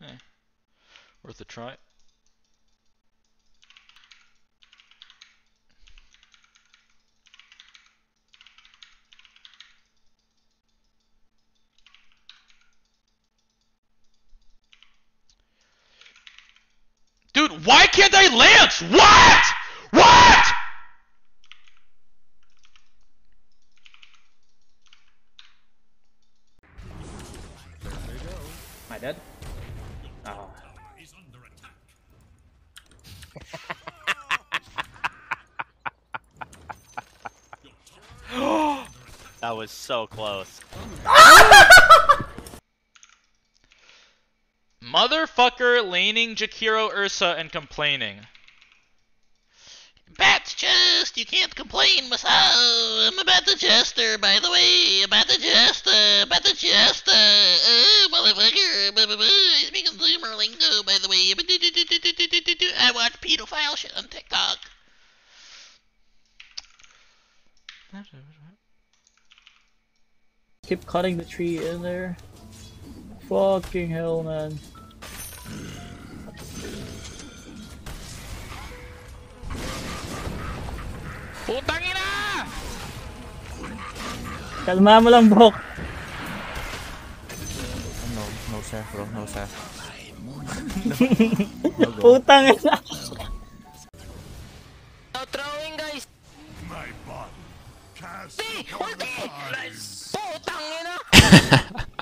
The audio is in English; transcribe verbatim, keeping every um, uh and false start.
Hey, worth a try. Dude, why can't I lance? What? What? Am I dead? Oh. That was so close. Motherfucker laning Jakiro Ursa and complaining. Bat's chest, you can't complain, Masao. I'm about the jester, by the way. About the jester, about the jester. Oh, motherfucker. Blah, blah, blah. I speak consumer lingo, by the way. I watch pedophile shit on TikTok. Keep cutting the tree in there. Fucking hell, man. Putangina! Kalma mo lang, Bok. No, no sir, bro, no sir. Putang ina. No throwing, guys. My body cast Ulti! Ulti! Putangina!